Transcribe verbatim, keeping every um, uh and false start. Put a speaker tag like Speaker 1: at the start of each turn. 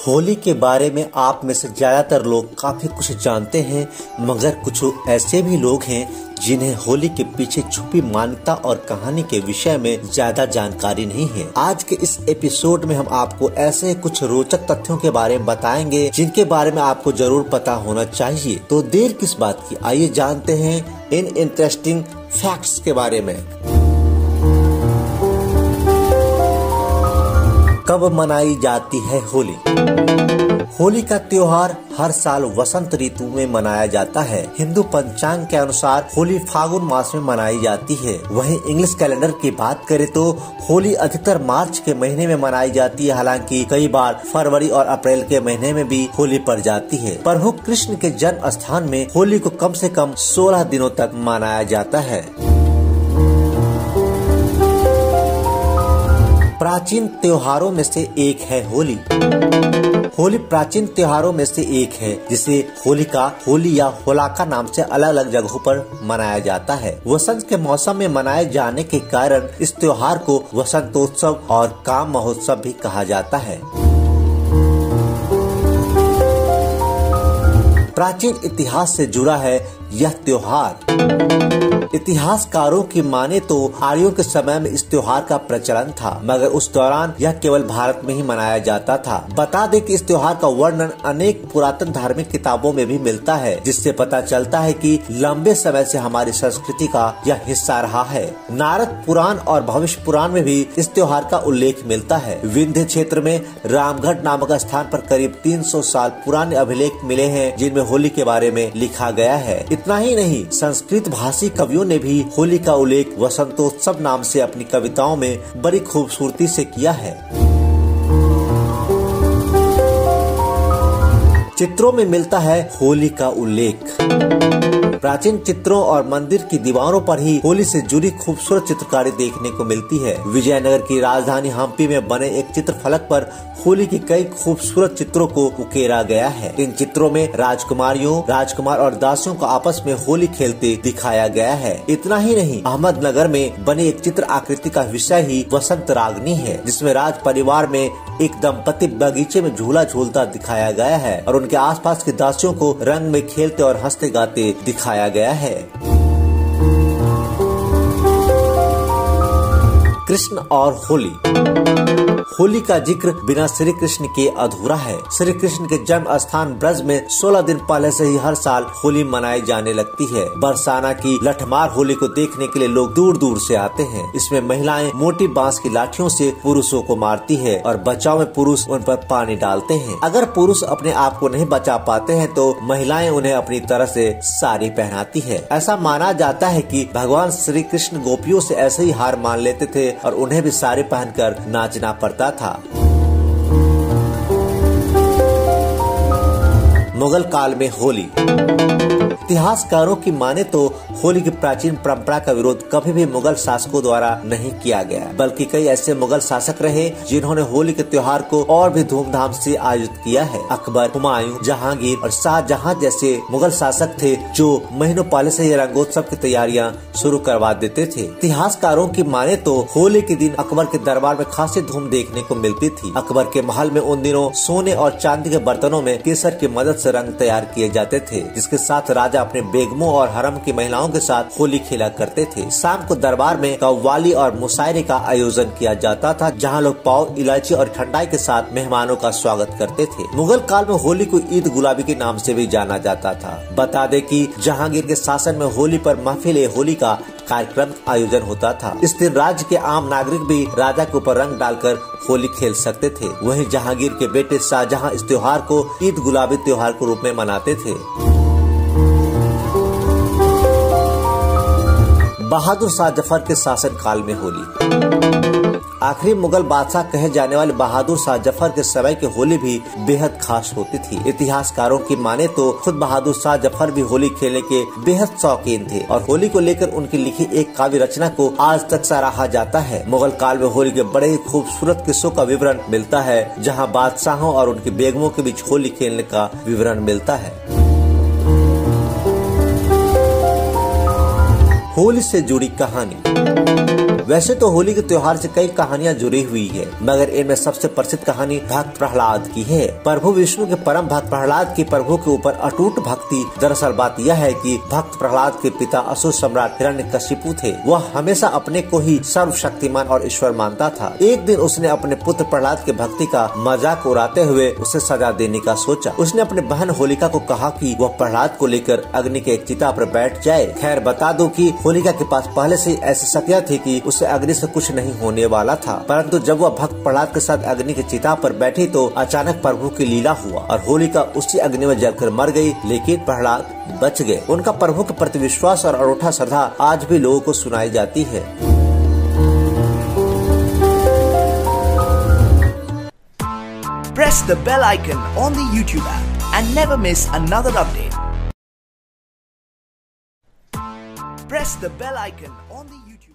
Speaker 1: होली के बारे में आप में से ज्यादातर लोग काफी कुछ जानते हैं, मगर कुछ ऐसे भी लोग हैं जिन्हें होली के पीछे छुपी मान्यता और कहानी के विषय में ज्यादा जानकारी नहीं है। आज के इस एपिसोड में हम आपको ऐसे कुछ रोचक तथ्यों के बारे में बताएंगे जिनके बारे में आपको जरूर पता होना चाहिए। तो देर किस बात की, आइए जानते हैं इन इंटरेस्टिंग फैक्ट्स के बारे में। कब मनाई जाती है होली? होली का त्योहार हर साल वसंत ऋतु में मनाया जाता है। हिंदू पंचांग के अनुसार होली फागुन मास में मनाई जाती है। वहीं इंग्लिश कैलेंडर की बात करें तो होली अधिकतर मार्च के महीने में मनाई जाती है, हालांकि कई बार फरवरी और अप्रैल के महीने में भी होली पड़ जाती है। प्रभु कृष्ण के जन्म स्थान में होली को कम से कम सोलह दिनों तक मनाया जाता है। प्राचीन त्योहारों में से एक है होली। होली प्राचीन त्योहारों में से एक है जिसे होलिका, होली या होलाका नाम से अलग अलग जगहों पर मनाया जाता है। वसंत के मौसम में मनाए जाने के कारण इस त्योहार को वसंतोत्सव और काम महोत्सव भी कहा जाता है। प्राचीन इतिहास से जुड़ा है यह त्योहार। इतिहासकारों की माने तो आर्यों के समय में इस त्योहार का प्रचलन था, मगर उस दौरान यह केवल भारत में ही मनाया जाता था। बता दें कि इस त्योहार का वर्णन अनेक पुरातन धार्मिक किताबों में भी मिलता है, जिससे पता चलता है कि लंबे समय से हमारी संस्कृति का यह हिस्सा रहा है। नारद पुराण और भविष्य पुराण में भी इस त्योहार का उल्लेख मिलता है। विंध्य क्षेत्र में रामगढ़ नामक स्थान पर करीब तीन सौ साल पुराने अभिलेख मिले हैं, जिनमें होली के बारे में लिखा गया है। इतना ही नहीं, संस्कृत भाषी कवियों ने भी होली का उल्लेख वसंतोत्सव नाम से अपनी कविताओं में बड़ी खूबसूरती से किया है। चित्रों में मिलता है होली का उल्लेख। प्राचीन चित्रों और मंदिर की दीवारों पर ही होली से जुड़ी खूबसूरत चित्रकारी देखने को मिलती है। विजयनगर की राजधानी हम्पी में बने एक चित्र फलक पर होली की कई खूबसूरत चित्रों को उकेरा गया है। इन चित्रों में राजकुमारियों, राजकुमार और दासियों को आपस में होली खेलते दिखाया गया है। इतना ही नहीं, अहमदनगर में बने एक चित्र आकृति का विषय ही वसंत रागनी है, जिसमें राज परिवार में एक दंपति बगीचे में झूला झूलता दिखाया गया है और उनके आसपास की दासियों को रंग में खेलते और हंसते गाते दिखाया गया है। कृष्ण और होली। होली का जिक्र बिना श्री कृष्ण के अधूरा है। श्री कृष्ण के जन्म स्थान ब्रज में सोलह दिन पहले से ही हर साल होली मनाई जाने लगती है। बरसाना की लठमार होली को देखने के लिए लोग दूर दूर से आते हैं। इसमें महिलाएं मोटी बांस की लाठियों से पुरुषों को मारती है और बचाव में पुरुष उन पर पानी डालते हैं। अगर पुरुष अपने आप को नहीं बचा पाते हैं तो महिलाएं उन्हें अपनी तरह से साड़ी पहनाती है। ऐसा माना जाता है कि भगवान श्री कृष्ण गोपियों से ऐसे ही हार मान लेते थे और उन्हें भी साड़ी पहनकर नाचना पड़ता था। मुगल काल में होली। इतिहासकारों की माने तो होली की प्राचीन परंपरा का विरोध कभी भी मुगल शासकों द्वारा नहीं किया गया, बल्कि कई ऐसे मुगल शासक रहे जिन्होंने होली के त्योहार को और भी धूमधाम से आयोजित किया है। अकबर, हुमायूं, जहांगीर और शाहजहां जैसे मुगल शासक थे जो महीनों पहले से ही रंगोत्सव की तैयारियां शुरू करवा देते थे। इतिहासकारों की माने तो होली के दिन अकबर के दरबार में खासी धूम देखने को मिलती थी। अकबर के महल में उन दिनों सोने और चांदी के बर्तनों में केसर की मदद से रंग तैयार किए जाते थे, जिसके साथ राजा अपने बेगमों और हरम की महिलाओं के साथ होली खेला करते थे। शाम को दरबार में कव्वाली और मुशायरे का आयोजन किया जाता था, जहां लोग पाव, इलायची और ठंडाई के साथ मेहमानों का स्वागत करते थे। मुगल काल में होली को ईद गुलाबी के नाम से भी जाना जाता था। बता दें कि जहांगीर के शासन में होली पर महफिल होली का कार्यक्रम आयोजन होता था। इस दिन राज्य के आम नागरिक भी राजा के ऊपर रंग डालकर होली खेल सकते थे। वहीं जहांगीर के बेटे शाहजहां इस त्योहार को ईद गुलाबी त्योहार के रूप में मनाते थे। बहादुर शाह जफर के शासन काल में होली। आखिरी मुगल बादशाह कहे जाने वाले बहादुर शाह जफर के समय की होली भी बेहद खास होती थी। इतिहासकारों की माने तो खुद बहादुर शाह जफर भी होली खेलने के बेहद शौकीन थे और होली को लेकर उनकी लिखी एक काव्य रचना को आज तक सराहा जाता है। मुगल काल में होली के बड़े ही खूबसूरत किस्सों का विवरण मिलता है, जहाँ बादशाहों और उनकी बेगमों के बीच होली खेलने का विवरण मिलता है। होली से जुड़ी कहानी। वैसे तो होली के त्योहार से कई कहानियाँ जुड़ी हुई है, मगर इनमें सबसे प्रसिद्ध कहानी भक्त प्रहलाद की है। प्रभु विष्णु के परम भक्त प्रहलाद की प्रभु के ऊपर अटूट भक्ति। दरअसल बात यह है कि भक्त प्रहलाद के पिता असुर सम्राट हिरण्यकशिपु थे। वह हमेशा अपने को ही सर्वशक्तिमान और ईश्वर मानता था। एक दिन उसने अपने पुत्र प्रहलाद के भक्ति का मजाक उड़ाते हुए उसे सजा देने का सोचा। उसने अपने बहन होलिका को कहा कि वह प्रहलाद को लेकर अग्नि के एक चिता पर बैठ जाए। खैर बता दो कि होलिका के पास पहले से ऐसी शक्तियाँ थी कि उसे अग्नि से कुछ नहीं होने वाला था, परंतु जब वह भक्त प्रहलाद के साथ अग्नि की चिता पर बैठी तो अचानक प्रभु की लीला हुआ और होलिका उसी अग्नि में जलकर मर गई, लेकिन प्रहलाद बच गए। उनका प्रभु के प्रति विश्वास और अनूठा श्रद्धा आज भी लोगों को सुनाई जाती है।
Speaker 2: Press the bell icon on the YouTube app and never miss another update. Press the bell icon on the YouTube